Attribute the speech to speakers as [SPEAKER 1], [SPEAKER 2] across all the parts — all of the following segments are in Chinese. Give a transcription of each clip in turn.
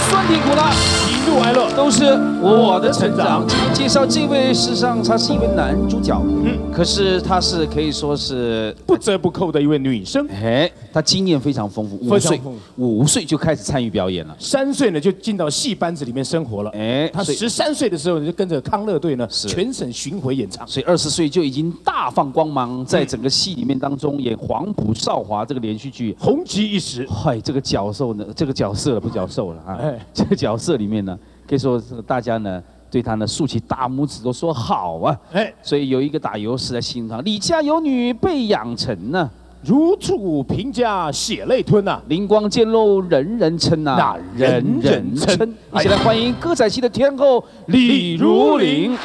[SPEAKER 1] 酸甜苦辣，喜怒哀乐，都是我的成长。今天介绍这位，事实上她是一位男主角，可是她是可以说是
[SPEAKER 2] 不折不扣的一位女生。
[SPEAKER 1] 哎，她经验非常丰富，5岁就开始参与表演了
[SPEAKER 2] ，3岁呢就进到戏班子里面生活了。哎，她13岁的时候就跟着康乐队呢全省巡回演唱，
[SPEAKER 1] 所以20岁就已经大放光芒，在整个戏里面当中演《黄埔少华》这个连续剧
[SPEAKER 2] 红极一时。
[SPEAKER 1] 嗨，这个角色呢，这个角色不角色了啊，这个角色里面呢，可以说大家呢对他呢竖起大拇指都说好啊。哎，所以有一个打油诗在心上：李家有女被养成呢。
[SPEAKER 2] 如处贫家血泪吞呐，
[SPEAKER 1] 灵光见露人人称呐，那人人称。一起来欢迎歌仔戏的天后李如琳。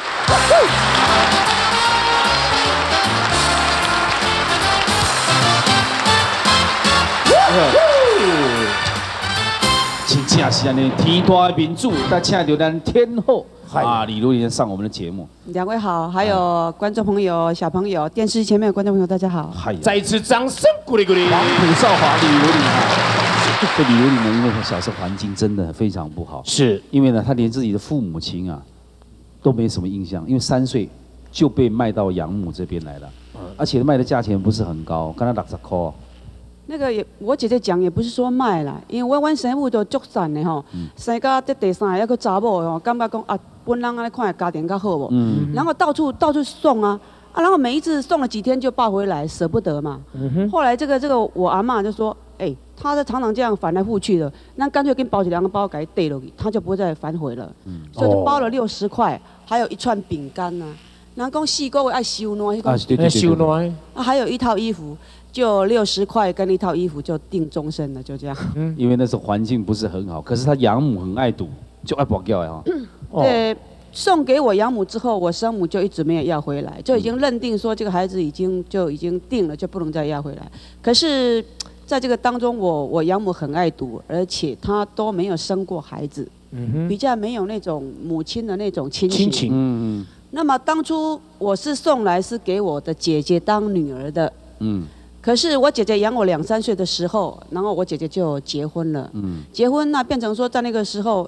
[SPEAKER 1] 请请是安尼天大的民主，但请到咱天后啊李如琳上我们的节目。
[SPEAKER 3] 两位好，还有观众朋友、小朋友、电视前面的观众朋友，大家好。
[SPEAKER 2] 再一次掌声鼓励鼓励。
[SPEAKER 1] 黄埔少华李如琳啊，这李如琳呢，因为她小时候环境真的非常不好，是因为呢，她连自己的父母亲啊都没什么印象，因为3岁就被卖到养母这边来了，而且卖的价钱不是很高，刚才60块。
[SPEAKER 3] 那个也，我姐姐讲也不是说卖啦，因为阮生母都足赞的吼，生到第3个还个查某吼，感觉讲啊，本人安尼看家庭较好无，然后到处送啊，然后每一次送了几天就抱回来，舍不得嘛。后来这个我阿嬷就说，哎，他常常这样反来覆去的，那干脆跟包起2个包给他带落去，他就不会再反悔了。所以就包了60块，还有一串饼干呐。然后讲4个月爱收暖，
[SPEAKER 2] 收暖，
[SPEAKER 3] 啊，还有一套衣服。 就60块跟一套衣服就定终身了，就这样。
[SPEAKER 1] 因为那时候环境不是很好，可是他养母很爱赌，就爱保掉呀。
[SPEAKER 3] 对，送给我养母之后，我生母就一直没有要回来，就已经认定说这个孩子已经定了，就不能再要回来。可是，在这个当中，我养母很爱赌，而且她都没有生过孩子，比较没有那种母亲的那种亲情。那么当初我是送来是给我的姐姐当女儿的。可是我姐姐养我2、3岁的时候，然后我姐姐就结婚了。结婚那变成说在那个时候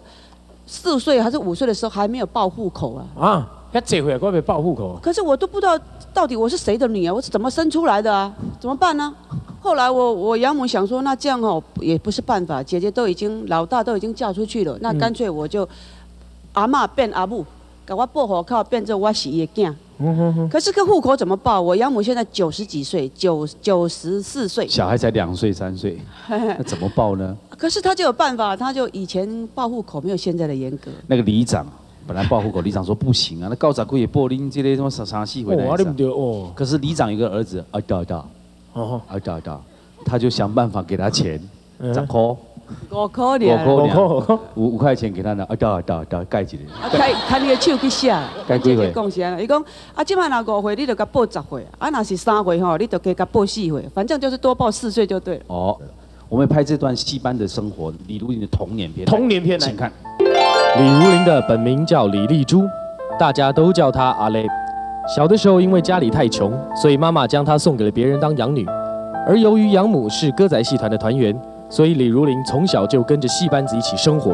[SPEAKER 3] ，4岁还是5岁的时候还没有报户口啊。啊，
[SPEAKER 2] 要这回我没报户口。
[SPEAKER 3] 可是我都不知道到底我是谁的女儿，我是怎么生出来的啊？怎么办呢？后来我养母想说，那这样哦也不是办法，姐姐老大都已经嫁出去了，那干脆我就阿嬷变阿母，给我报户口变成我是伊的囝。 可是个户口怎么报？我养母现在90几岁，94岁，
[SPEAKER 1] 小孩才2岁、3岁，那怎么报呢？
[SPEAKER 3] 可是他就有办法，他就以前报户口没有现在的严格。
[SPEAKER 1] 那个里长本来报户口，里长说不行啊，那高长贵也报恁这类什么啥戏回来。哦，可是里长有个儿子，他就想办法给他钱，10块。
[SPEAKER 3] 5块俩
[SPEAKER 1] ，5块钱给他呢，盖起
[SPEAKER 3] 来。开你的手去写，
[SPEAKER 1] 盖几岁？
[SPEAKER 3] 讲啥？伊讲啊，即摆若5岁，你就甲报10岁；啊，若是3岁吼，你就给甲报4岁。反正就是多报4岁就对了。
[SPEAKER 1] 哦，我们拍这段戏班的生活，李如琳的童年片。
[SPEAKER 2] 童年片，
[SPEAKER 1] 请看。
[SPEAKER 4] 李如琳的本名叫李丽珠，大家都叫她阿雷。小的时候因为家里太穷，所以妈妈将她送给了别人当养女。而由于养母是歌仔戏团的团员。 所以李如琳从小就跟着戏班子一起生活。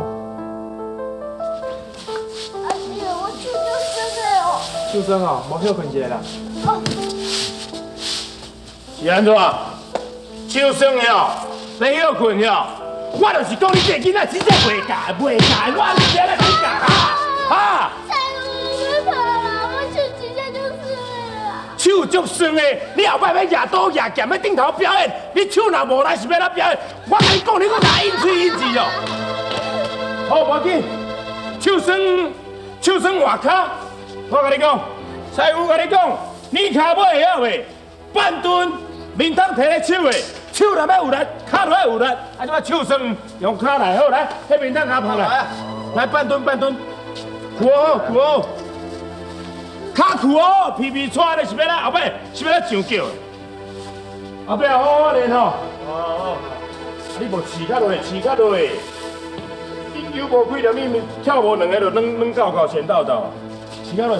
[SPEAKER 5] 阿弟，我手就生了哦。
[SPEAKER 2] 手生哦，无休困一下啦。是安怎？手生了，没休困了。我就是讲你这囡仔真正袂教，我是这样去教啊！手足酸的，你后摆要牙刀牙剑要顶头表演，你手若无来是要哪表演？我跟你讲，你搁哪应嘴应字哦？好，无要紧，手酸外脚，我跟你讲，师傅跟你讲，你脚尾会晓袂？半蹲，面汤摕咧手的，手若要有力，脚若要有力，啊，怎啊手酸用脚来好来，迄面汤脚拍来，来半蹲，扶好。 脚裤哦，皮皮穿的是要来后尾是要来上脚的，后壁好好练吼。哦，你无饲较落，应有无几条，你跳无两个就软到前到，饲较落。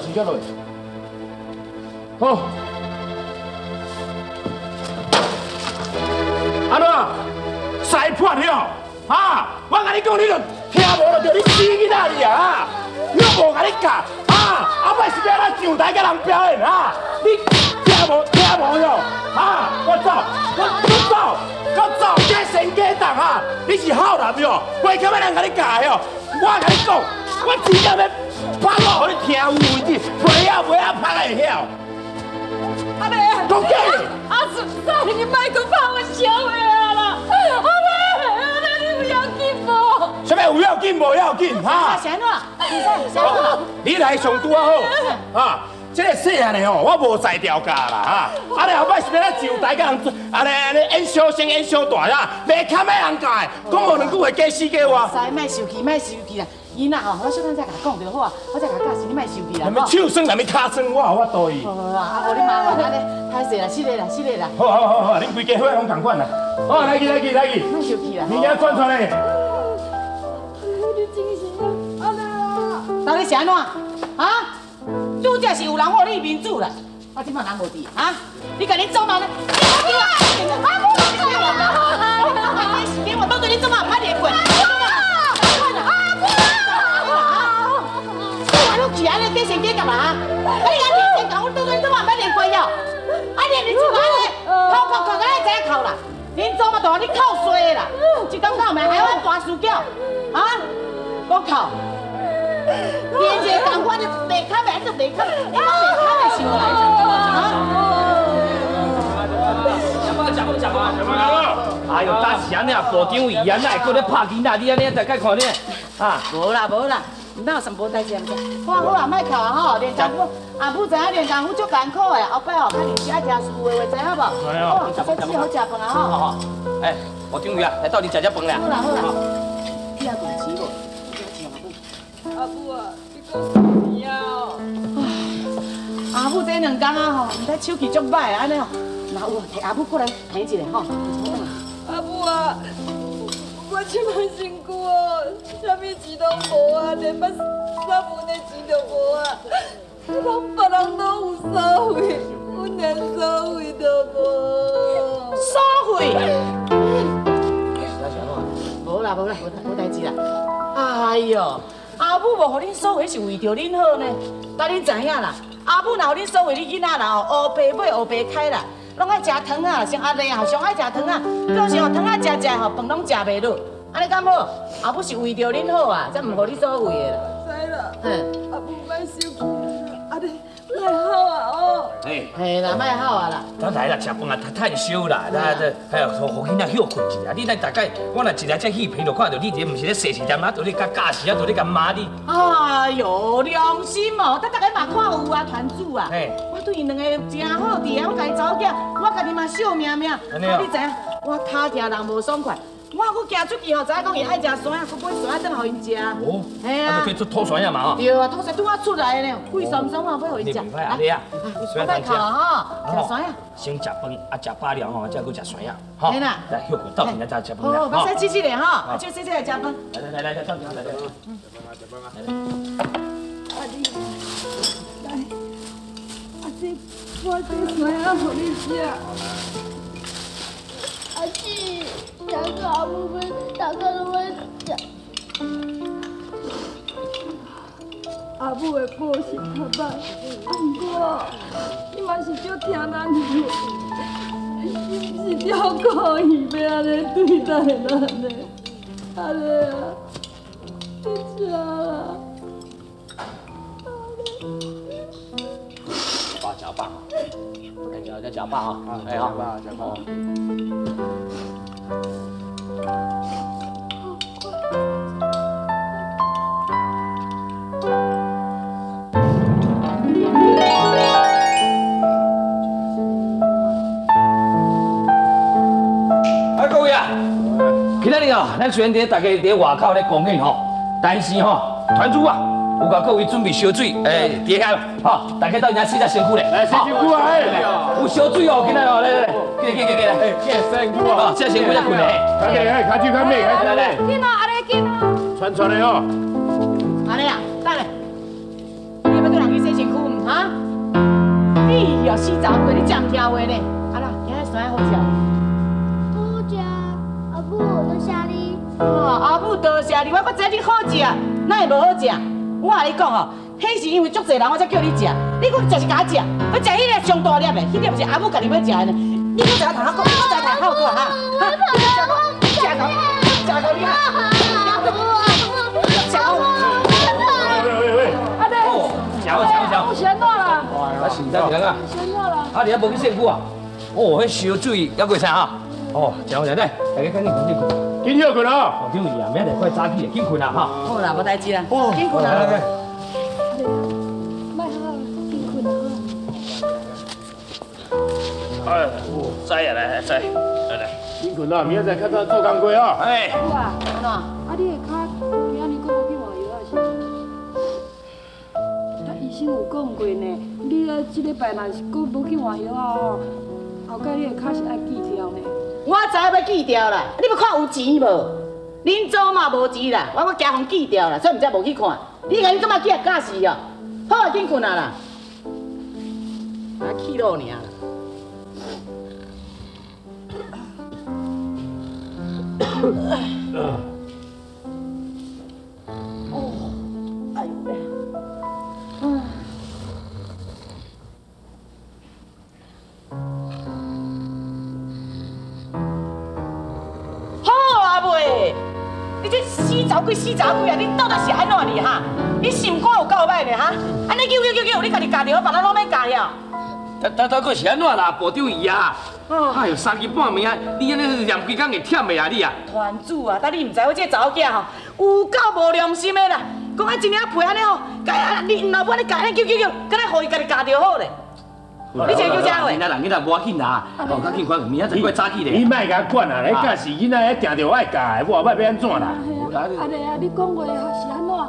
[SPEAKER 2] 好，安怎？塞破了， 啊！我甲你讲，你就听无就你死囡仔你啊！你无甲你教啊！后摆是要咱上台甲人表演啊！你听无哟？啊！我走，假神假动啊！你是好男哟，袂欠要人甲你教的哟。我甲你讲，我真正要拍我，互你听有为止，袂晓拍会晓。
[SPEAKER 6] 阿妹，
[SPEAKER 2] 讲假的。
[SPEAKER 6] 阿叔，你卖个拍我小的啦！阿妹，你不要紧无？
[SPEAKER 2] 什么有要紧无要紧哈？
[SPEAKER 6] 啥喏？
[SPEAKER 2] 你来上拄啊好啊！这个细汉的吼，我无才调教啦哈！你后摆是要咱上台甲人演小声演小大啦，袂欠要人教的，讲无两句话假死假活。
[SPEAKER 6] 使莫生气啦！囡仔吼，我小等再甲讲就好啊，我再甲教示你莫生气啦。
[SPEAKER 2] 什么手酸，什么脚酸，我有法度伊。
[SPEAKER 6] 好，无你麻烦安尼，歹势啦，失礼啦。
[SPEAKER 2] 好，恁规家伙拢同款啦。好，来去。
[SPEAKER 6] 莫生气啦。
[SPEAKER 2] 物件转出来。
[SPEAKER 6] 你真是阿妹啊！到底是安怎？啊？拄则是有人和你面子啦，我即摆人无伫啊！你甲你做嘛呢？我都对你做嘛歹连过。是安尼假神假干嘛？你安连连讲，我都对做嘛歹连过哟？啊，连你做安尼，扣安尼怎扣啦？连做嘛都你扣衰啦！一讲扣咪害我大输叫啊！我扣。连这讲我就袂卡袂，就袂卡，你讲袂卡会上来啊？食饱。哎呦，当时安尼啊，部长委员啊，搁咧拍囡仔，你安尼大概看你啊？无啦，哪有什么代志啊？好啊，莫哭啊吼！连工夫，阿母知影连工夫足艰苦的，后摆吼，较认真爱食素的话，知影无？哦，早起好食饭啊吼！哎，部长委员，来到你食饭啦。好啦，你也顿钱无？阿母啊，你讲钱啊！阿母这2天啊吼，唔知手气足歹安尼吼，那有摕阿母过来陪一下吼。阿母啊，我这么辛苦哦，啥物钱都无啊，连捌三分的钱都无啊，别人都有收费，我连收费都无。收费？无啦，无代志啦。哎呦！阿母无互恁收回是为着恁好呢，但恁知影啦，阿母若互恁收回，你囡仔啦吼，黑白买黑白开啦，拢爱食糖啊，像阿丽啊，上爱食糖啊，到时候糖啊食吼，饭拢食袂落，安尼敢好？阿母是为着恁好啊，才唔互你收回的啦。知啦，阿母莫生气啦，安尼莫好啊哦。嘿啦，莫好啊啦。咱来啦，食饭啊，太少啦，还有互囡仔休困一下。你咱大概，我若一来这戏片就看到你这，唔是咧细点啊，在咧甲教示啊，在咧甲骂你。哎呦，良心哦，大家嘛看有啊，团主啊。我对因两个真好伫啊，我家己查某囝，我家己嘛惜命命。你知影，我脚行人无爽快。我行出去吼，知影讲伊爱食酸啊，佮买酸啊，等互因食。哦，嘿啊，就吐酸啊嘛吼。对啊，吐酸拄啊出来呢，贵酸酸啊，要互伊食。你啊，不要哭啊吼，食酸啊。先食饭，食饱了吼，再搁食酸啊。好，来休困，到时再食饭啦。哦，把洗咧吼，就洗来食饭。来，到时来。阿弟，来，我这酸啊，互你食。
[SPEAKER 5] 阿姊，两个阿母们大家都会讲。阿母的报是较歹，不过伊嘛是少听咱话，伊不是条故意要安尼对待咱的，安尼啊，你吃啊。
[SPEAKER 6] 加爸，加爸啊！哎好，加爸。各位啊，今仔日哦，咱虽然大家伫外口咧公演吼，但是吼，团主啊。有甲各位准备烧水，底下吼，大家到人家洗下身躯咧。来，洗身躯啊！有烧水哦，今仔哦，来，洗身躯啊！洗身躯才困咧。来，开水开咩？来，紧啊，阿丽紧啊！传咧哦。阿丽啊，等下，你要对人去洗身躯唔哈？哎呀，死查某，你真唔听话呢？啊啦，今仔酸好食。
[SPEAKER 5] 好食，阿母，多谢你。
[SPEAKER 6] 啊！另外我知你好食，哪会无好食？我甲你讲哦，迄是因为足侪人我才叫你食，你搁就是假食，要食迄个上大粒的，迄粒是阿母家己要食的呢。你搁食头壳讲，我食头壳讲哈，哈，食到你啊！
[SPEAKER 7] 阿弟，有钱哪啦？
[SPEAKER 8] 啊，是得人啊！
[SPEAKER 7] 钱哪啦？
[SPEAKER 8] 啊，你还无去洗裤啊？哦，迄烧水还过啥啊？哦，真好食，来，大家赶紧困。
[SPEAKER 2] 紧休困哦。
[SPEAKER 8] 哦，对呀，明仔日快早起，紧困啊哈。
[SPEAKER 6] 好啦，无代志啦，紧困啦。
[SPEAKER 7] 阿弟，卖好，紧困好。
[SPEAKER 2] 哎，知啊，来，知，来，紧困啦，明仔载较早做工过哦。哎。
[SPEAKER 7] 有啊，安怎？啊，你的脚明仔日搁无去换药啊是？啊，医生有讲过呢，你这礼拜若是搁无去换药啊吼，后盖你的脚是爱锯条呢。
[SPEAKER 6] 我知影要锯掉啦，你要看有钱无？恁祖嘛无钱啦，我惊互锯掉啦，所以毋才无去看。你甲恁祖妈锯假死哦，好啊，紧困啊啦，啊气落尔啦。哦，哎呦喂，好啊袂，你这死查鬼啊！你到底是安怎哩哈？你心肝有够歹咧哈？安尼叫，你家己家己，我别人拢免教呀。
[SPEAKER 8] 等个是安怎啦，部长姨啊？哎呦，3更半暝啊，你安尼念规工会忝的啊你啊？
[SPEAKER 6] 团主啊，但你唔知我这个查某囝吼，有够无良心的啦！讲啊，一领皮安尼吼，你老母安尼教安尼叫，敢若互伊家己教就好咧。你这叫啥话？
[SPEAKER 8] 囡仔无要紧啦，哦，较紧快，明仔载快早起咧。
[SPEAKER 2] 你莫甲管啊！你假是囡仔定着爱教的，我后摆要安怎啦？
[SPEAKER 7] 阿弟啊，你讲话是安怎？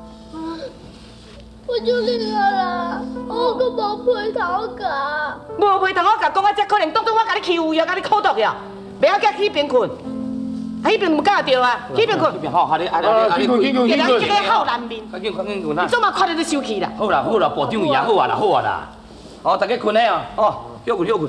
[SPEAKER 5] 我就恁啦，我个无陪头家。
[SPEAKER 6] 无陪同我教，讲啊，这可能当作我甲你欺负呀，甲你苦毒呀，不要叫去边困，啊，迄边唔教着啊，去边困。
[SPEAKER 8] 好，阿你
[SPEAKER 6] 这个好难面。
[SPEAKER 8] 快紧困啊！
[SPEAKER 6] 你总嘛看到你生气啦。
[SPEAKER 8] 好啦，部长姨啊，好啊啦。哦，大家困咧哦，哦，休困。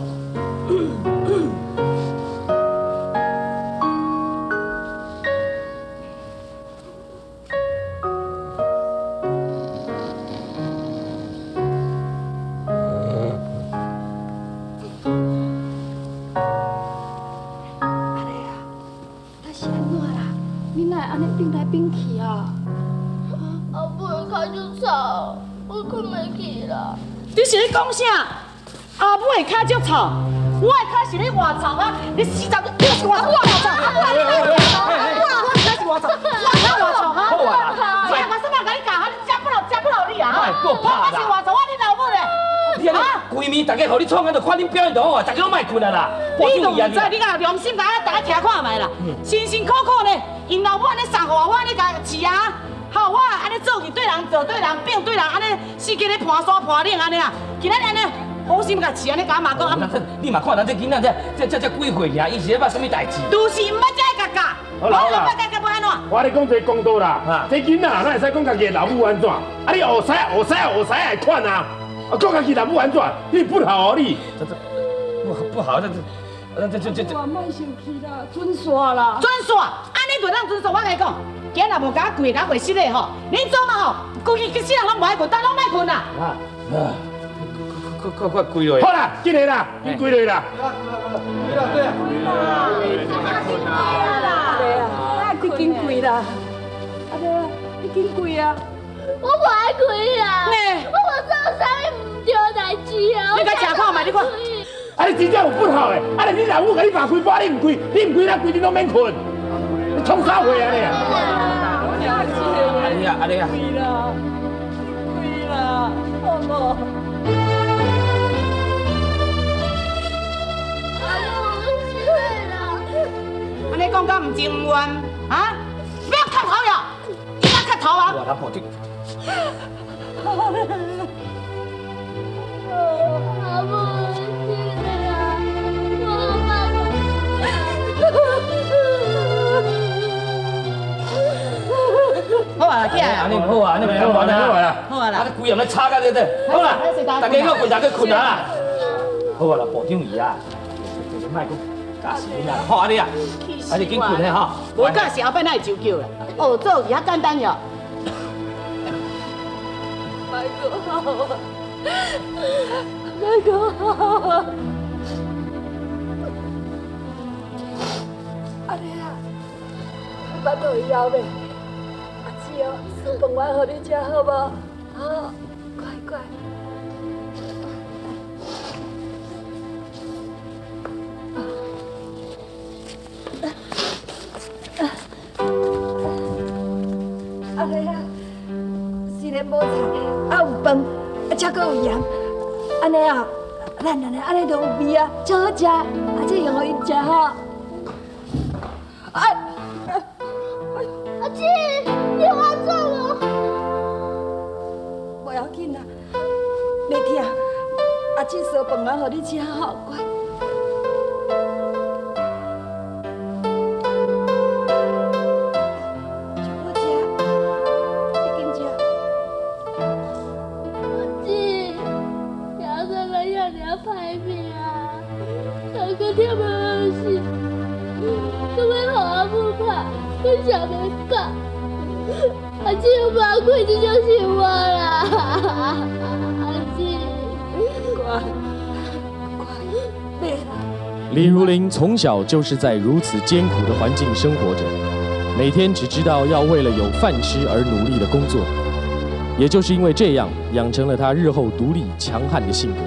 [SPEAKER 7] 安尼变来变去啊！
[SPEAKER 5] 阿母的脚就臭，我困袂去啦。
[SPEAKER 6] 你是咧讲啥？阿母的脚足臭，我的脚是咧外臭啊！你死杂，你是外臭，我是外臭，我臭哈！好啊！我什么甲你教？你食不落你啊！我是外臭，我你老母咧！啊！
[SPEAKER 8] 规暝大家互你创，就看恁表演就好啊！大家拢莫困啊啦！
[SPEAKER 6] 你都唔知，你甲良心大家听看卖啦！辛辛苦苦咧，因老母安尼送互我安尼甲饲啊！好，我安尼做去对人做对人，变对人，安尼四界咧盘山盘岭安尼啊！今仔日安尼好心甲饲安尼甲妈讲啊！
[SPEAKER 8] 你嘛看咱这囡仔这几岁呀？伊是咧捌什么代志？
[SPEAKER 6] 都是唔捌才会甲教，我唔捌甲教要安怎？
[SPEAKER 2] 我咧讲一个公道啦，这囡仔哪会使讲家己的老母安怎？啊，你学使爱款啊！啊，讲家己老母安怎？你不好你。
[SPEAKER 8] 不好，这。
[SPEAKER 7] 我莫生气啦，准煞啦。
[SPEAKER 6] 准煞，安尼就当准煞。我甲你讲，今日无甲跪，甲跪死咧吼。恁做嘛吼，估计死人拢无爱困，但拢莫困啦。
[SPEAKER 8] 快跪落。
[SPEAKER 2] 好啦，进来啦，你跪落啦。
[SPEAKER 7] 对啊。你紧跪啦。阿弟，你紧跪啊。
[SPEAKER 5] 我无爱跪啊。我做啥物唔对代志啊？
[SPEAKER 6] 你甲吃看卖，你看。
[SPEAKER 2] 啊！你真正有不好诶！啊！你老母甲你爸开包，你唔跪，咱规日拢免困，你冲啥货啊你啊？
[SPEAKER 8] 阿你啊！
[SPEAKER 7] 跪啦，好无？
[SPEAKER 6] 安尼讲甲唔情愿啊？不要磕头呀！你要磕头啊！
[SPEAKER 8] 我他保定。
[SPEAKER 5] 阿母。
[SPEAKER 6] 好啊，起来。
[SPEAKER 8] 安尼好啊，安尼袂好啊，
[SPEAKER 6] 好啊啦。
[SPEAKER 8] 啊，规人咧吵甲这这，好啦，大家搁困，大家困啊啦。好啊啦，部长姨啊，莫讲， 假死啦，好啊你啊，啊你紧困咧吼。
[SPEAKER 6] 无假是后摆哪会就叫啦？哦，做也简单哟。
[SPEAKER 5] 拜托好啊，拜托好啊！阿丽啊，巴肚会枵未？阿姊哦，煮饭完互你食好无？好，乖乖。阿丽啊，虽然无菜，啊有饭，才阁有盐，安尼啊，咱两个安尼就有味啊，超好食，啊这用互伊食好。阿姊，你有安怎了？不要紧啦，袂疼。阿姊烧饭完互你食好，乖。
[SPEAKER 9] 想袂到，阿姊有把开这种生活啦，阿姊，
[SPEAKER 5] 乖，别啦。
[SPEAKER 4] 李如林从小就是在如此艰苦的环境生活着，每天只知道要为了有饭吃而努力的工作。也就是因为这样，养成了他日后独立强悍的性格。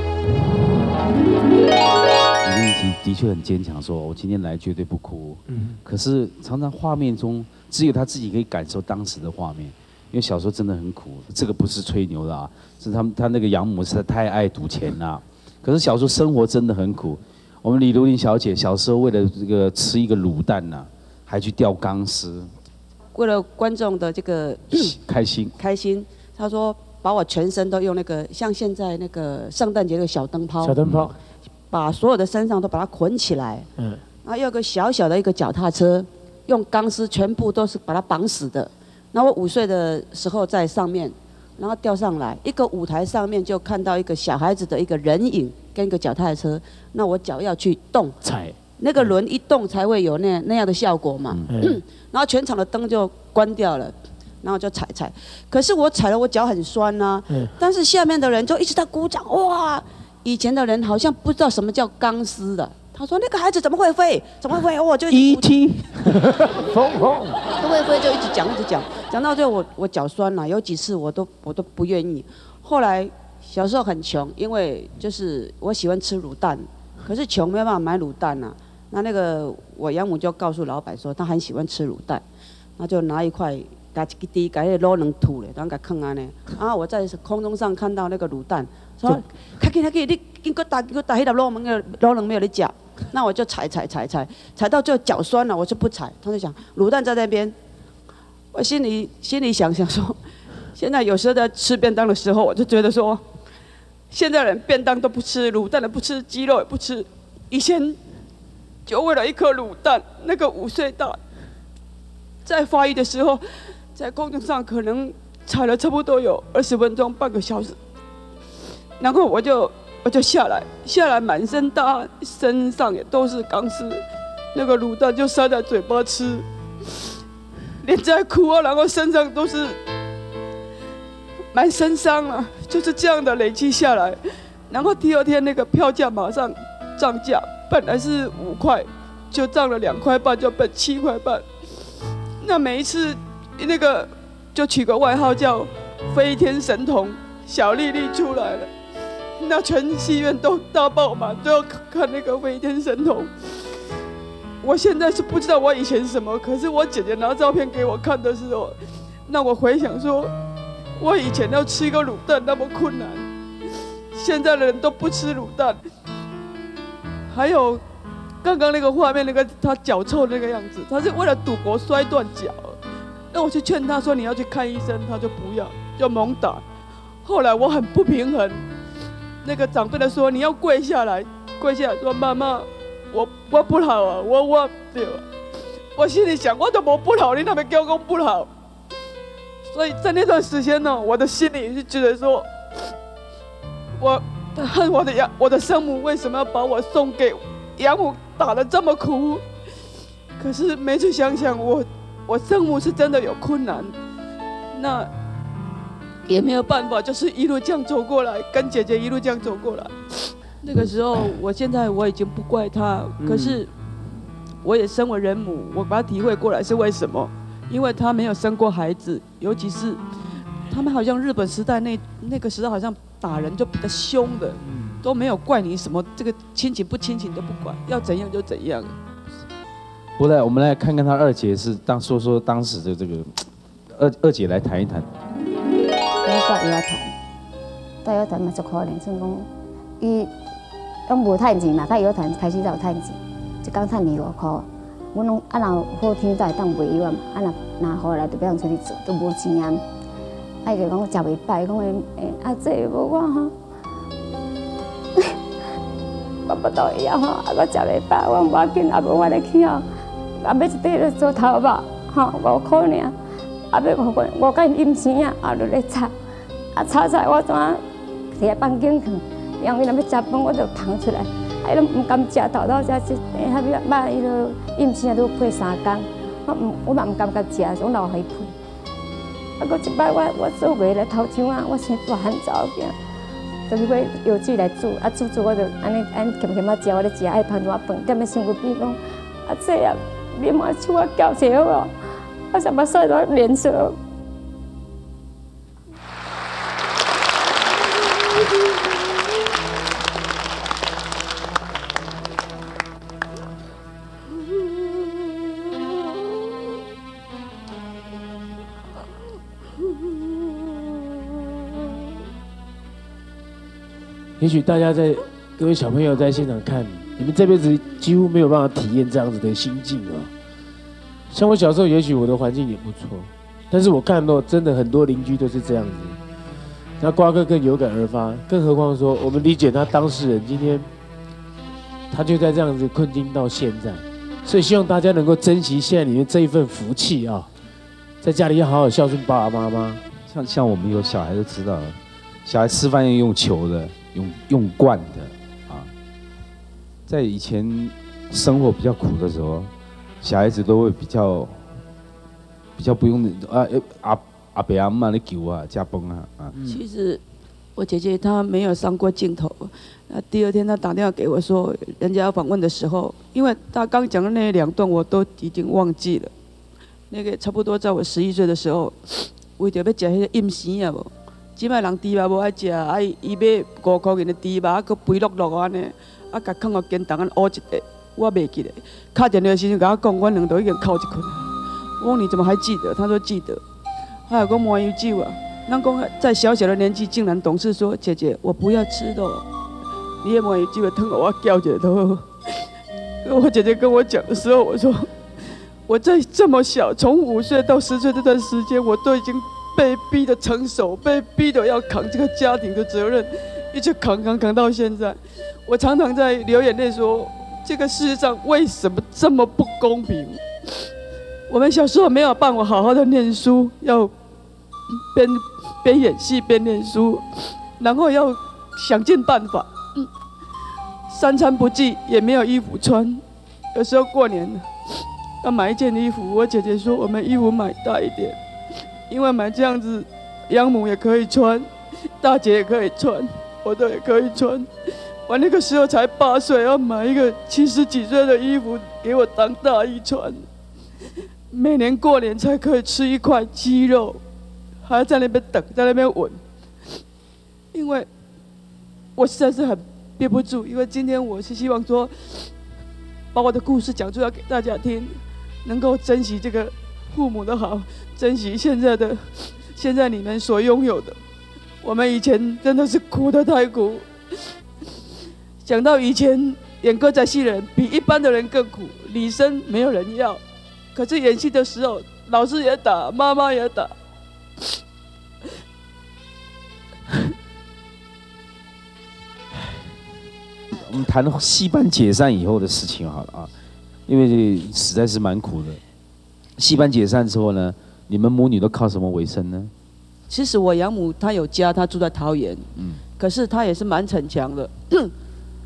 [SPEAKER 1] 李的确很坚强，说我今天来绝对不哭。可是常常画面中只有他自己可以感受当时的画面，因为小时候真的很苦。这个不是吹牛的啊，是他那个养母实在太爱赌钱啦。可是小时候生活真的很苦。我们李如林小姐小时候为了这个吃一个卤蛋呐，还去吊钢丝。
[SPEAKER 3] 为了观众的这个
[SPEAKER 1] 开心，
[SPEAKER 3] 她说把我全身都用那个像现在那个圣诞节的小灯泡，把所有的身上都把它捆起来，然后有个小小的一个脚踏车，用钢丝全部都是把它绑死的。然后我5岁的时候在上面，然后吊上来，一个舞台上面就看到一个小孩子的一个人影跟一个脚踏车，那我脚要去动踩。那个轮一动才会有那样的效果嘛，然后全场的灯就关掉了，然后就踩。可是我踩了，我脚很酸啊，但是下面的人就一直在鼓掌，哇！以前的人好像不知道什么叫钢丝的，他说那个孩子怎么会飞？怎么会飞？我就
[SPEAKER 1] E.T.
[SPEAKER 3] 风都会飞，就一直讲到最后我脚酸了，有几次我都不愿意。后来小时候很穷，因为就是我喜欢吃卤蛋，可是穷没办法买卤蛋啊。那个我养母就告诉老板说，他很喜欢吃卤蛋，那就拿一块，把一滴，把那卤卵吐了，然后给放安尼。啊，我在空中上看到那个卤蛋，说，快去，你经过打，迄粒卤卵没有你吃。那我就踩到最后脚酸了，我就不踩。他就讲卤蛋在那边，我心里想说，现在有时候在吃便当的时候，我就觉得说，现在人便当都不吃，卤蛋的不吃，鸡肉也不吃，以前。就为了一颗卤蛋，那个5岁大，在发育的时候，在空中上可能踩了差不多有20分钟，半个小时，然后我就下来满身大汗，身上也都是钢丝，那个卤蛋就塞在嘴巴吃，连在哭啊，然后身上都是满身伤了，就是这样的累积下来，然后第2天那个票价马上涨价。本来是5块，就涨了2块半，就变7块半。那每一次那个就取个外号叫“飞天神童”，小丽丽出来了，那全戏院都大爆满，都要看那个飞天神童。我现在是不知道我以前是什么，可是我姐姐拿照片给我看的时候，让我回想说，我以前要吃一个卤蛋那么困难，现在的人都不吃卤蛋。还有刚刚那个画面，那个他脚臭那个样子，他是为了赌博摔断脚。那我去劝他说你要去看医生，他就不要，就猛打。后来我很不平衡，那个长辈的说你要跪下来说妈妈，我不好啊，我对啊。我心里想我都不好，你那边叫我不好。所以在那段时间呢，我的心里就觉得说，我恨我的生母为什么要把我送给养母打得这么苦。可是每次想想我生母是真的有困难，那也没有办法，就是一路这样走过来，跟姐姐一路这样走过来。那个时候，现在我已经不怪她，可是我也身为人母，我把她体会过来是为什么？因为她没有生过孩子，尤其是他们好像日本时代那个时代好像打人就比较凶的，都没有怪你什么这个亲情不亲情都不管，要怎样就怎样。
[SPEAKER 1] 不来，我们来看看他二姐是说说当时的这个二姐来谈一谈。
[SPEAKER 10] 我带伊来谈，带伊来谈嘛足可怜，算讲伊拢无趁钱嘛，带伊来谈开始才有趁钱，一工趁2、5块。阮拢若好天才会当卖伊嘛，若回来就不用出去做，都无钱啊。伊就讲食袂饱，伊讲阿姐无我吼，我不到伊啊吼，我食袂饱，我无要紧，也无法来去哦。啊，要一块来做头肉，吼5块尔，啊要我甲伊饮生啊，啊就咧炒，啊炒菜我怎啊摕来放警去，因为若要食饭我就捧出来，啊伊拢唔甘食，头头食迄尾肉伊都饮生都配3工，我嘛唔甘甲食，总留互伊配。啊，搁一摆我做月来头上啊，我生大汉查某囝，就是买药水来煮，啊煮我就安尼咸咸仔食，我咧食，爱捧一碗饭，踮咧身躯边讲，啊这啊，你莫手我搅一下好无？我想把所有都连锁。
[SPEAKER 11] 也许大家各位小朋友在现场看，你们这辈子几乎没有办法体验这样子的心境啊。像我小时候，也许我的环境也不错，但是我看到真的很多邻居都是这样子。那瓜哥更有感而发，更何况说我们理解他当事人，今天他就在这样子困境到现在，所以希望大家能够珍惜现在里面这一份福气啊，在家里要好好孝顺爸爸妈妈。
[SPEAKER 1] 像我们有小孩都知道了，小孩吃饭要用球的。用惯的啊，在以前生活比较苦的时候，小孩子都会比较不用阿伯阿嬷咧救啊，加崩啊。
[SPEAKER 3] 其实我姐姐她没有上过镜头，那第二天她打电话给我说，人家要访问的时候，因为她刚讲的那2段我都已经忘记了。那个差不多在我11岁的时候，为着要吃迄个饮生啊无。即摆人猪肉无爱食，啊伊买5块钱的猪肉，佮肥碌碌安尼，啊甲放互肩裆安乌一下，我袂记得。敲电话的时阵甲我讲，阮2都已经哭一困。我讲你怎么还记得？他说记得。还有讲麻油酒啊，咱讲在小小的年纪竟然懂事说，姐姐我不要吃肉，你的麻油酒汤我搅一下都好。我姐姐跟我讲的时候，我说我在这么小，从5岁到10岁这段时间，我都已经。被逼的成熟，被逼的要扛这个家庭的责任，一直扛到现在。我常常在流眼泪说，这个世界上为什么这么不公平？我们小时候没有办法好好的念书，要边演戏边念书，然后要想尽办法，3餐不济，也没有衣服穿。有时候过年要买一件衣服，我姐姐说我们衣服买大一点。因为买这样子，养母也可以穿，大姐也可以穿，我的也可以穿。我那个时候才8岁，要买一个70几岁的衣服给我当大衣穿。每年过年才可以吃1块鸡肉，还要在那边等，在那边闻。因为我实在是很憋不住，因为今天我是希望说，把我的故事讲出来给大家听，能够珍惜这个。父母的好，珍惜现在你们所拥有的。我们以前真的是苦得太苦。想到以前演歌仔戏的人比一般的人更苦，李生没有人要，可是演戏的时候，老师也打，妈妈也打。
[SPEAKER 1] 我们谈戏班解散以后的事情好了啊，因为实在是蛮苦的。戏班解散之后呢，你们母女都靠什么为生呢？
[SPEAKER 3] 其实我养母她有家，她住在桃园，可是她也是蛮逞强的。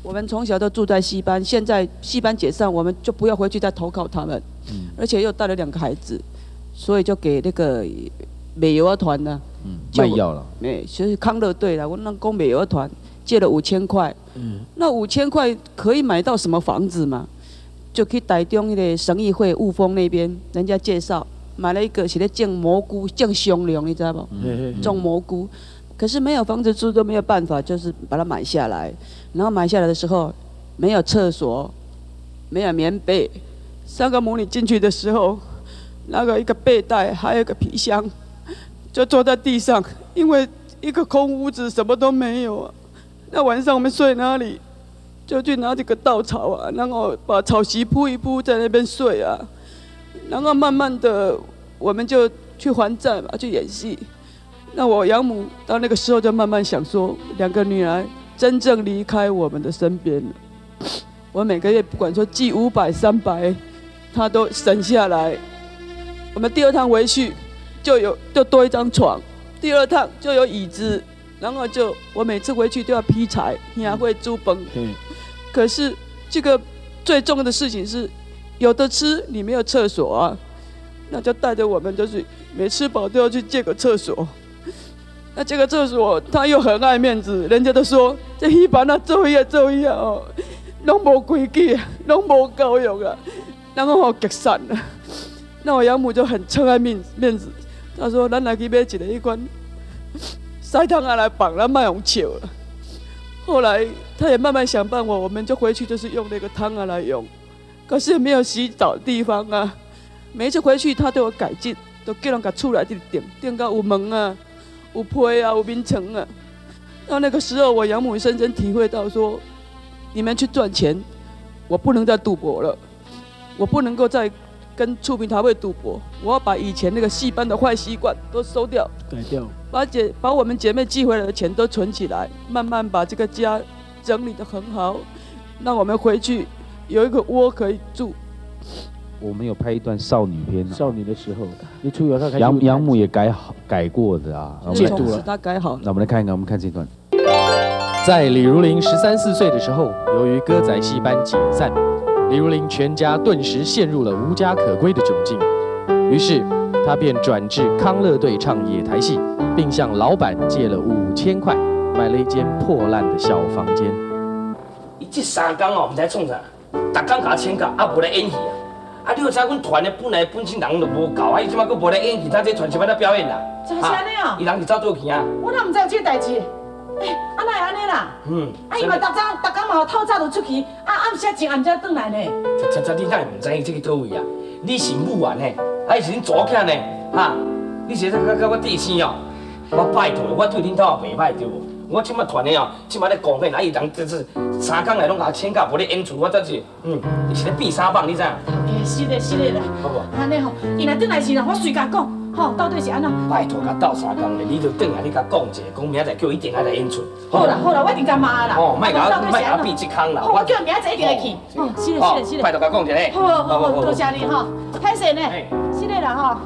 [SPEAKER 3] 我们从小都住在戏班，现在戏班解散，我们就不要回去再投靠他们，而且又带了2个孩子，所以就给那个美幼儿团呢，
[SPEAKER 1] 卖药了，
[SPEAKER 3] 就是康乐队了，我那供美幼儿团借了5000块，那5000块可以买到什么房子嘛？就去台中那个生意会雾峰那边，人家介绍买了一个是在种蘑菇，种松茸，你知道不？种蘑菇。可是没有房子住都没有办法，就是把它买下来。然后买下来的时候，没有厕所，没有棉被。3个母女进去的时候，那个一个被袋，还有一个皮箱，就坐在地上，因为一个空屋子，什么都没有啊。那晚上我们睡哪里？就去拿这个稻草啊，然后把草席铺一铺，在那边睡啊。然后慢慢的，我们就去还债嘛，去演戏。那我养母到那个时候就慢慢想说，2个女儿真正离开我们的身边了。我每个月不管说寄500、300，她都省下来。我们第2趟回去就多一张床，第2趟就有椅子，然后我每次回去都要劈柴，也会煮饭。可是这个最重要的事情是，有的吃你没有厕所啊，那就带着我们就是没吃饱都要去借个厕所。那这个厕所他又很爱面子，人家都说这戏班啊做呀哦，拢无规矩，拢无教育啊，然后激散了。那我养母就很撑爱面子，她说咱来去买一个迄款塞汤啊来绑，咱卖用笑了。后来他也慢慢想办法，我们就回去就是用那个汤啊来用，可是也没有洗澡的地方啊。每一次回去他都有改进，都叫人家出来顶到有门啊、有被啊、有眠床啊。那个时候我养母深深体会到说，你们去赚钱，我不能再赌博了，我不能够再跟触屏茶会赌博，我要把以前那个戏班的坏习惯都收掉，
[SPEAKER 11] 改掉。
[SPEAKER 3] 把我们姐妹寄回来的钱都存起来，慢慢把这个家整理得很好，让我们回去有一个窝可以住。
[SPEAKER 1] 我们有拍一段少女片，
[SPEAKER 11] 少女的时候，你出游他
[SPEAKER 1] 养母也改过的啊，
[SPEAKER 3] 戒毒了，他改好了。
[SPEAKER 1] 那我们来看一看，我们看这段。
[SPEAKER 4] 在李如林13、14岁的时候，由于歌仔戏班解散，李如林全家顿时陷入了无家可归的窘境，于是他便转至康乐队唱野台戏，并向老板借了5000块，买了一间破烂的小房间。
[SPEAKER 8] 伊这3天哦，唔知创啥，逐天甲请假，啊无来演戏啊。啊，你有知阮团的本身人就无够啊，伊即摆佫无来演戏，他这团是要来表演啦。
[SPEAKER 6] 真是安尼哦？
[SPEAKER 8] 伊人是走做去啊。
[SPEAKER 6] 我哪唔知有这代志？啊哪会安尼啦？啊伊嘛逐工嘛透早就出去，暗时真暗才转来呢。
[SPEAKER 8] 你哪会唔知这个倒位啊？你是母员呢，还是恁祖囝呢？哈，你是甲我弟生哦？我拜托，我对恁兜也袂歹对无？我即摆团的哦，即摆咧公费，啊伊人就是3天来拢甲请假，无咧演出，我真是，伊是咧变三棒，你知影？
[SPEAKER 6] 是的啦。
[SPEAKER 8] 好无？
[SPEAKER 6] 安尼吼，伊若转来时啦，我随甲讲，吼，到底是安怎？
[SPEAKER 8] 拜托，甲斗3天咧，你就转来，你甲讲一下，讲明仔载叫伊一定爱来演出。
[SPEAKER 6] 好啦，我一定甲骂啦。
[SPEAKER 8] 哦，莫甲避这坑啦。
[SPEAKER 6] 我叫明仔载一定会去。哦，是的。
[SPEAKER 8] 拜托甲讲一下。
[SPEAKER 6] 好，多谢你吼，歹势呢。是的啦吼。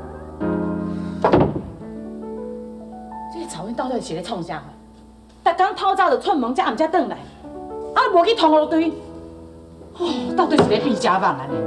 [SPEAKER 6] 这个草原到底是咧创啥？逐工透早就出门，才暗才转来，啊，无去通路队。哦，到底是咧变假梦安尼？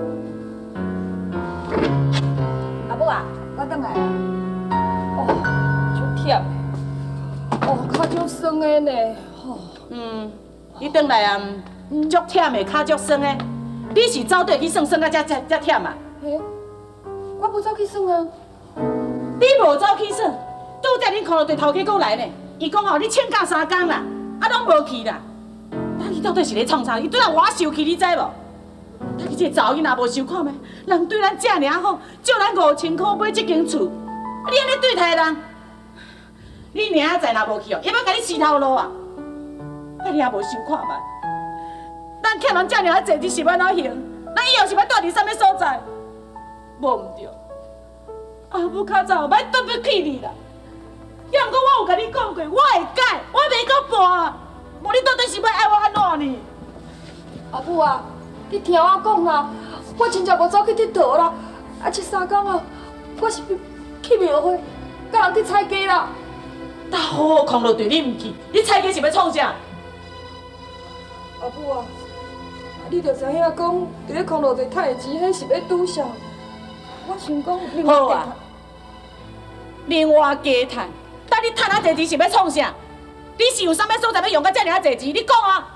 [SPEAKER 7] 阿母啊，我转来啊。哦，足忝的。哦，脚足酸的呢。哦。
[SPEAKER 6] 你转来啊，足忝的，脚足酸的。你是走对去算到才忝啊？
[SPEAKER 7] 嘿，我无走去算啊。
[SPEAKER 6] 你无走去算，拄则恁康乐队头家过来呢。伊讲吼，你请假3天啦，啊，拢无去啦。你到底是咧创啥？伊对咱我受气，你知无？你这个查某囡仔无想看咩？人对咱这尔好，借咱5000块买这间厝，你安尼对待人，你明仔载若无去哦，伊要甲你死头路啊！你也无想看嘛？咱欠人这尔济，你是要哪行？咱以后是要住伫啥物所在？无毋对，阿母较早莫对不起你啦。要毋过我有甲你讲过，我会改，我袂阁搬。无你到底是要爱我安怎呢？
[SPEAKER 7] 阿母啊，你听我讲啦，我真正无走去佚佗啦。啊，这3天啊，我是去庙会，甲人去菜鸡啦。
[SPEAKER 6] 大好康乐队你毋去，你菜鸡是要创啥？
[SPEAKER 7] 阿母啊，你着知影讲，伫咧空路地趁的钱，迄是要拄上。我想讲，
[SPEAKER 6] 好啊，另外加趁，但你趁啊侪钱是要创啥？你是有啥物所在要用到遮尔啊侪钱？你讲啊！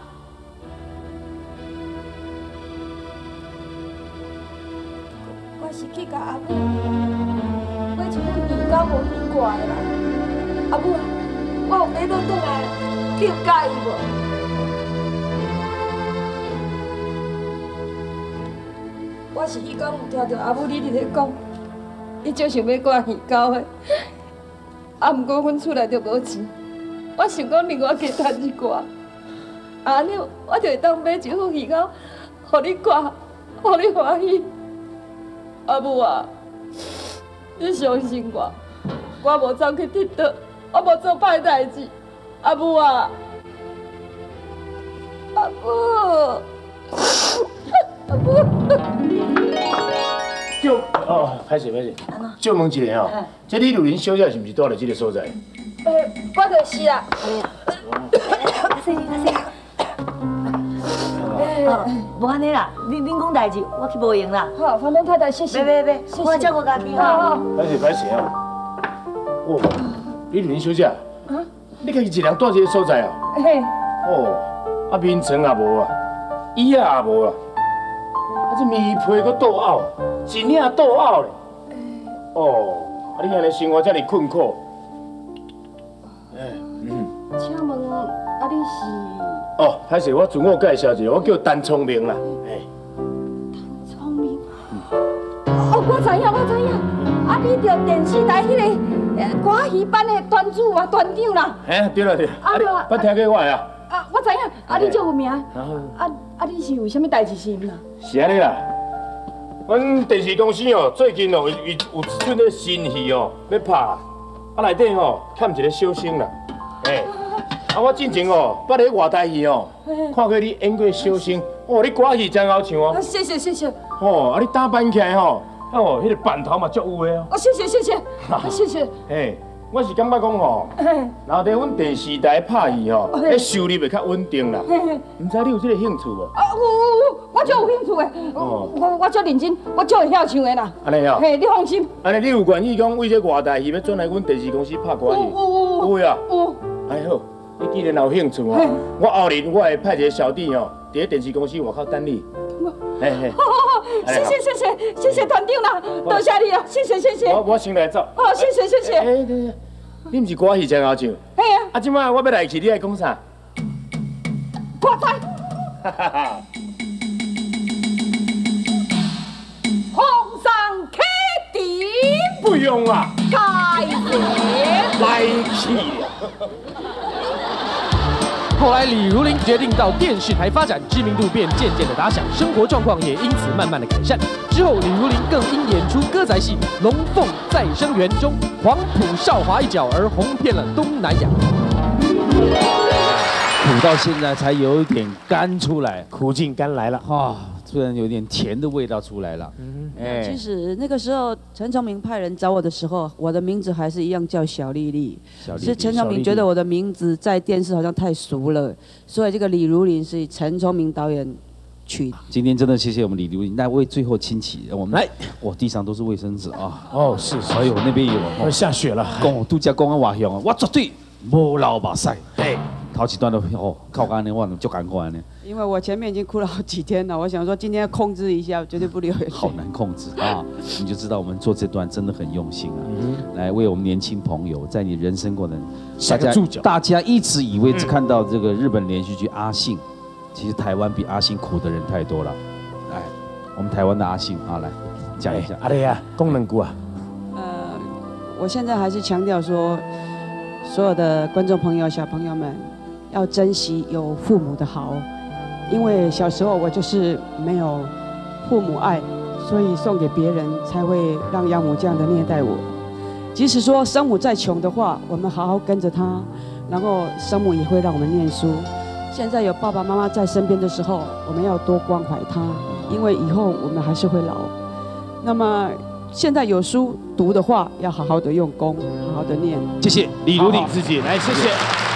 [SPEAKER 7] 我是去甲阿母买一份鱼糕无鱼挂的啦。阿母啊，我有买倒转来，你有介意无？我是迄讲有听到阿母你伫咧讲，你就想要挂鱼糕的，啊，毋过阮厝内就无钱，我想讲另外加趁一寡，安尼我就会当买一副鱼糕，互你挂，互你欢喜。阿母啊，你相信我，我无走去佚佗，我无做歹代志。阿母啊，阿母，阿母。
[SPEAKER 2] 就哦，歹势歹势，就问一下吼，这李如林小姐是毋是住在这个所在？
[SPEAKER 7] 我就是啊。
[SPEAKER 12] 无安尼啦，恁讲代志，我去无用啦。
[SPEAKER 7] 好，反正太太谢谢。
[SPEAKER 12] 别，我照顾家己哈。
[SPEAKER 2] 歹势啊！哦，李如林小姐，你家己一人住这个所在啊？
[SPEAKER 7] 嘿。
[SPEAKER 2] 哦，啊眠床也无啊，椅仔也无啊，啊这棉被搁倒拗，一领倒拗咧。哦，啊你安尼生活遮尔困苦。
[SPEAKER 7] 请问啊你是？
[SPEAKER 2] 哦，歹势，我自我介绍一下，我叫陈聪明啦。
[SPEAKER 7] 聪明。哦，我知影。啊，你着电视台迄个歌戏班的团主啊，团长啦。
[SPEAKER 2] 对啦。啊你捌听过我啊？
[SPEAKER 7] 啊，我知影。啊，你足有名。啊，你是有啥物代志是毋啦？
[SPEAKER 2] 是安尼啦，阮电视公司哦，最近哦有一出咧新戏哦要拍，啊内底哦欠一个小生啦。啊，我进前哦，捌咧外台戏哦，看过你演过小生，哦，你歌戏真好唱哦。
[SPEAKER 7] 谢谢。
[SPEAKER 2] 哦，啊，你打扮起来吼，迄个扮头嘛足有的哦。
[SPEAKER 7] 哦，谢谢。
[SPEAKER 2] 我是感觉讲吼，然后在阮电视台拍戏吼，迄收入会较稳定啦。唔知你有这个兴趣无？
[SPEAKER 7] 啊，我足有兴趣的。我足认真，我足会晓唱的啦。
[SPEAKER 2] 安尼哦。
[SPEAKER 7] 你放心。
[SPEAKER 2] 安尼你有愿意讲为这外台戏要转来阮电视公司拍歌戏？有啊。哎好。你既然有兴趣哦，我后日我会派一个小弟哦，伫咧电视公司外口等你。
[SPEAKER 7] 好，谢谢团长啦，多谢你啊，谢谢。
[SPEAKER 2] 我先来走。
[SPEAKER 7] 好，谢谢。
[SPEAKER 2] 你毋是歌戏真好唱？
[SPEAKER 7] 嘿啊。
[SPEAKER 2] 啊，即摆我要来去，你爱讲啥？
[SPEAKER 7] 歌仔。皇上开廷。
[SPEAKER 2] 不用啊。
[SPEAKER 7] 开廷。
[SPEAKER 2] 来去了。
[SPEAKER 4] 后来，李如林决定到电视台发展，知名度便渐渐的打响，生活状况也因此慢慢的改善。之后，李如林更因演出歌仔戏《龙凤再生缘》中黄埔少华一角而红遍了东南亚。
[SPEAKER 1] 苦到现在才有一点甘出来，
[SPEAKER 11] 苦尽甘来了
[SPEAKER 1] 啊！突然有点甜的味道出来了。
[SPEAKER 3] 其实那个时候陈崇明派人找我的时候，我的名字还是一样叫小丽丽。是陈崇明觉得我的名字在电视好像太俗了，所以这个李如林是陈崇明导演取。
[SPEAKER 1] 今天真的谢谢我们李如林，那为最后亲戚，我们来，哇，地上都是卫生纸啊！
[SPEAKER 11] 哦，是，
[SPEAKER 1] 哎呦，那边有，
[SPEAKER 11] 下雪了。
[SPEAKER 1] 度假公安瓦乡啊，我绝对无流目屎。头一段都靠干的，我就赶过来呢。
[SPEAKER 3] 因为我前面已经哭了好几天了，我想说今天要控制一下，绝对不流眼泪。
[SPEAKER 1] 好难控制啊！你就知道我们做这段真的很用心啊，来为我们年轻朋友在你人生过程，大家一直以为只看到这个日本连续剧阿信，其实台湾比阿信苦的人太多了。来，我们台湾的阿信啊，来讲一下。
[SPEAKER 11] 阿雷呀，功能股啊。
[SPEAKER 3] 我现在还是强调说，所有的观众朋友、小朋友们。要珍惜有父母的好，因为小时候我就是没有父母爱，所以送给别人才会让养母这样的虐待我。即使说生母再穷的话，我们好好跟着她，然后生母也会让我们念书。现在有爸爸妈妈在身边的时候，我们要多关怀他，因为以后我们还是会老。那么现在有书读的话，要好好的用功，好好的念。
[SPEAKER 1] 谢谢李如林
[SPEAKER 11] 自己来，谢谢。